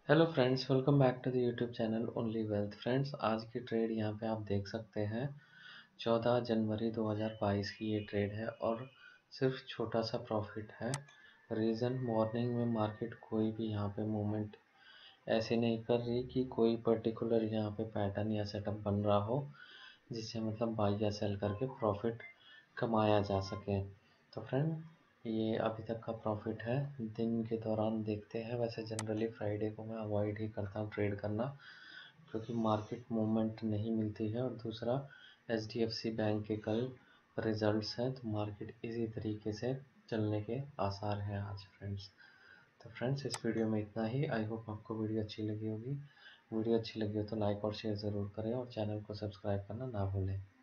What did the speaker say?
Hello friends, welcome back to the YouTube channel only wealth. Friends, आज की trade यहाँ पे आप देख सकते हैं। 14 जनवरी 2022 की ये ट्रेड है और सिर्फ छोटा सा प्रॉफिट है। रीज़न, मॉर्निंग में मार्केट कोई भी यहाँ पे मूवमेंट ऐसे नहीं कर रही कि कोई पर्टिकुलर यहाँ पे पैटर्न या सेटअप बन रहा हो जिससे मतलब बाई या सेल करके प्रॉफिट कमाया जा सके। तो फ्रेंड, ये अभी तक का प्रॉफिट है। दिन के दौरान देखते हैं। वैसे जनरली फ्राइडे को मैं अवॉइड ही करता हूँ ट्रेड करना, क्योंकि मार्केट मूवमेंट नहीं मिलती है। और दूसरा, एचडीएफसी बैंक के कल रिजल्ट्स हैं, तो मार्केट इसी तरीके से चलने के आसार हैं आज फ्रेंड्स। तो फ्रेंड्स, इस वीडियो में इतना ही। आई होप आपको वीडियो अच्छी लगी होगी। वीडियो अच्छी लगी हो तो लाइक और शेयर ज़रूर करें और चैनल को सब्सक्राइब करना ना भूलें।